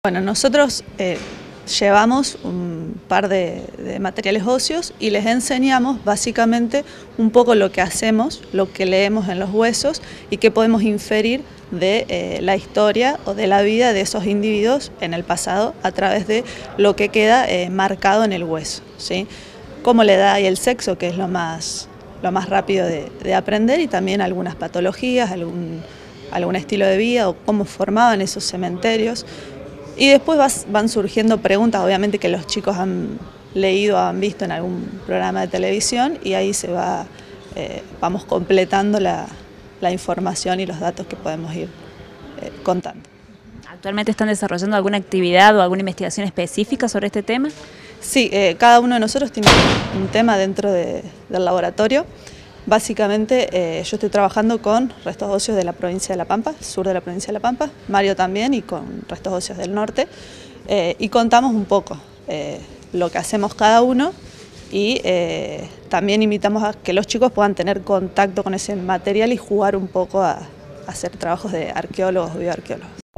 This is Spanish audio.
Bueno, nosotros llevamos un par de materiales óseos y les enseñamos básicamente un poco lo que hacemos, lo que leemos en los huesos y qué podemos inferir de la historia o de la vida de esos individuos en el pasado a través de lo que queda marcado en el hueso, ¿sí? Como la edad y el sexo, que es lo más rápido de aprender, y también algunas patologías, algún estilo de vida o cómo formaban esos cementerios. Y después van surgiendo preguntas, obviamente, que los chicos han leído o han visto en algún programa de televisión, y ahí vamos completando la información y los datos que podemos ir contando. ¿Actualmente están desarrollando alguna actividad o alguna investigación específica sobre este tema? Sí, cada uno de nosotros tiene un tema dentro del laboratorio. Básicamente yo estoy trabajando con restos óseos de la provincia de La Pampa, sur de la provincia de La Pampa, Mario también, y con restos óseos del norte, y contamos un poco lo que hacemos cada uno, y también invitamos a que los chicos puedan tener contacto con ese material y jugar un poco a hacer trabajos de arqueólogos o bioarqueólogos.